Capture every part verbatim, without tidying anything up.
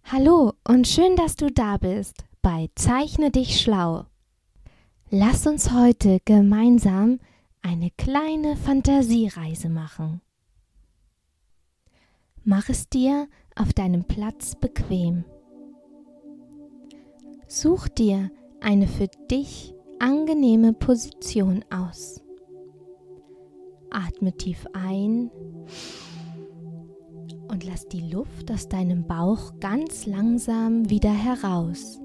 Hallo und schön, dass du da bist bei Zeichne dich schlau. Lass uns heute gemeinsam eine kleine Fantasiereise machen. Mach es dir auf deinem Platz bequem. Such dir eine für dich angenehme Position aus. Atme tief ein und lass die Luft aus deinem Bauch ganz langsam wieder heraus.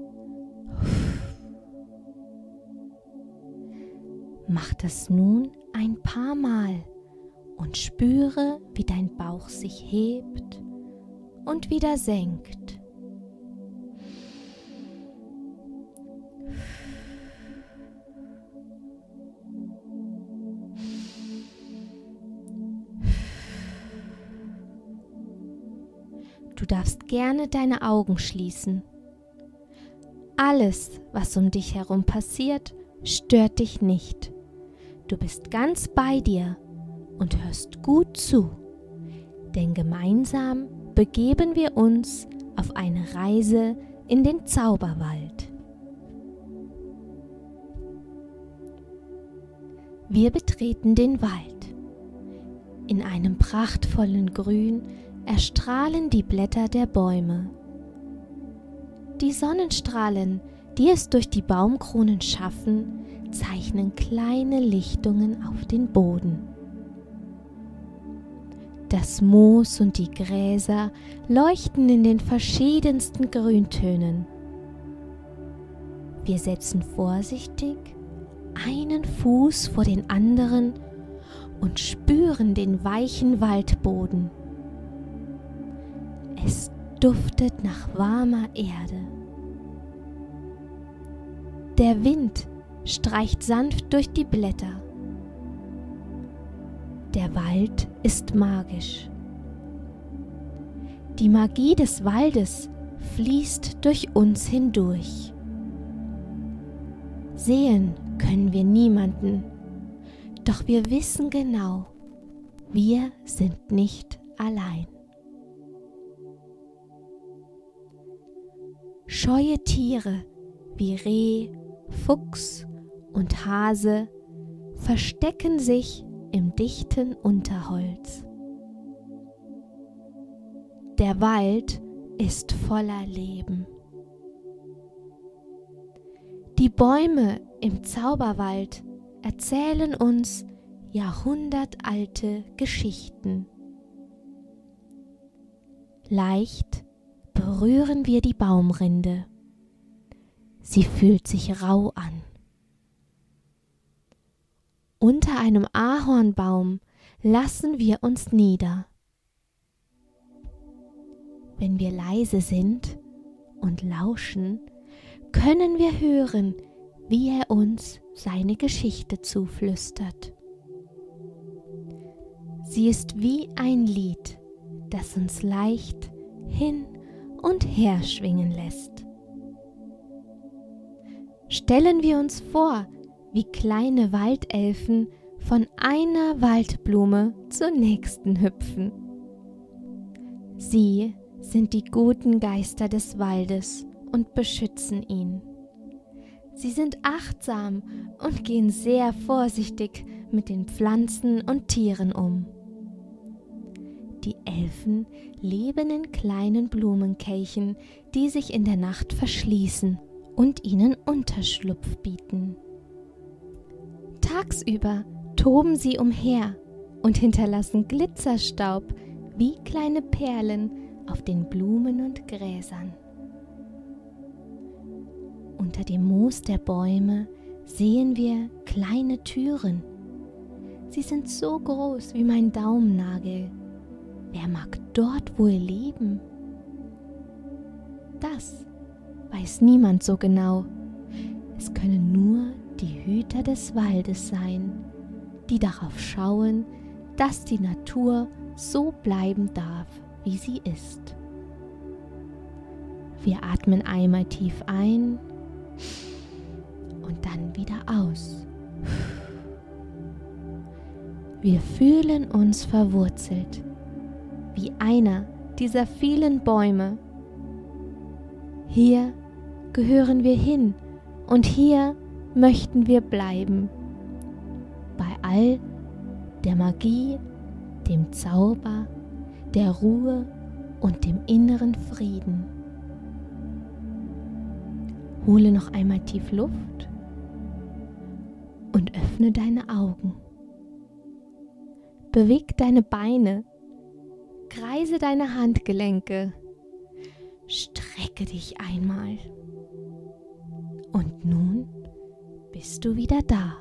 Mach das nun ein paar Mal und spüre, wie dein Bauch sich hebt und wieder senkt. Du darfst gerne deine Augen schließen. Alles, was um dich herum passiert, stört dich nicht. Du bist ganz bei dir und hörst gut zu, denn gemeinsam begeben wir uns auf eine Reise in den Zauberwald. Wir betreten den Wald. In einem prachtvollen Grün erstrahlen die Blätter der Bäume. Die Sonnenstrahlen, die es durch die Baumkronen schaffen, zeichnen kleine Lichtungen auf den Boden. Das Moos und die Gräser leuchten in den verschiedensten Grüntönen. Wir setzen vorsichtig einen Fuß vor den anderen und spüren den weichen Waldboden. Es duftet nach warmer Erde. Der Wind streicht sanft durch die Blätter. Der Wald ist magisch. Die Magie des Waldes fließt durch uns hindurch. Sehen können wir niemanden, doch wir wissen genau, wir sind nicht allein. Scheue Tiere wie Reh, Fuchs und Hase verstecken sich im dichten Unterholz. Der Wald ist voller Leben. Die Bäume im Zauberwald erzählen uns jahrhundertalte Geschichten. Leicht berühren wir die Baumrinde. Sie fühlt sich rau an. Unter einem Ahornbaum lassen wir uns nieder. Wenn wir leise sind und lauschen, können wir hören, wie er uns seine Geschichte zuflüstert. Sie ist wie ein Lied, das uns leicht hin und her schwingen lässt. Stellen wir uns vor, wie kleine Waldelfen von einer Waldblume zur nächsten hüpfen. Sie sind die guten Geister des Waldes und beschützen ihn. Sie sind achtsam und gehen sehr vorsichtig mit den Pflanzen und Tieren um. Die Elfen leben in kleinen Blumenkelchen, die sich in der Nacht verschließen und ihnen Unterschlupf bieten. Tagsüber toben sie umher und hinterlassen Glitzerstaub wie kleine Perlen auf den Blumen und Gräsern. Unter dem Moos der Bäume sehen wir kleine Türen. Sie sind so groß wie mein Daumennagel. Wer mag dort wohl leben? Das weiß niemand so genau. Es können nur die Hüter des Waldes sein, die darauf schauen, dass die Natur so bleiben darf, wie sie ist. Wir atmen einmal tief ein und dann wieder aus. Wir fühlen uns verwurzelt, wie einer dieser vielen Bäume. Hier gehören wir hin und hier möchten wir bleiben. Bei all der Magie, dem Zauber, der Ruhe und dem inneren Frieden. Hole noch einmal tief Luft und öffne deine Augen. Beweg deine Beine, kreise deine Handgelenke, strecke dich einmal. Und nun bist du wieder da.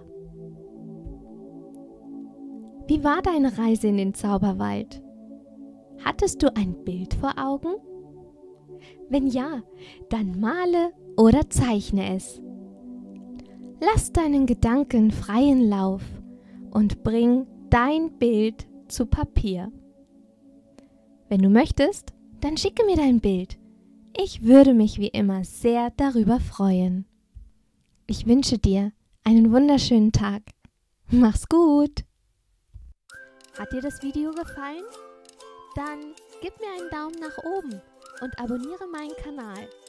Wie war deine Reise in den Zauberwald? Hattest du ein Bild vor Augen? Wenn ja, dann male oder zeichne es. Lass deinen Gedanken freien Lauf und bring dein Bild zu Papier. Wenn du möchtest, dann schicke mir dein Bild. Ich würde mich wie immer sehr darüber freuen. Ich wünsche dir einen wunderschönen Tag. Mach's gut! Hat dir das Video gefallen? Dann gib mir einen Daumen nach oben und abonniere meinen Kanal.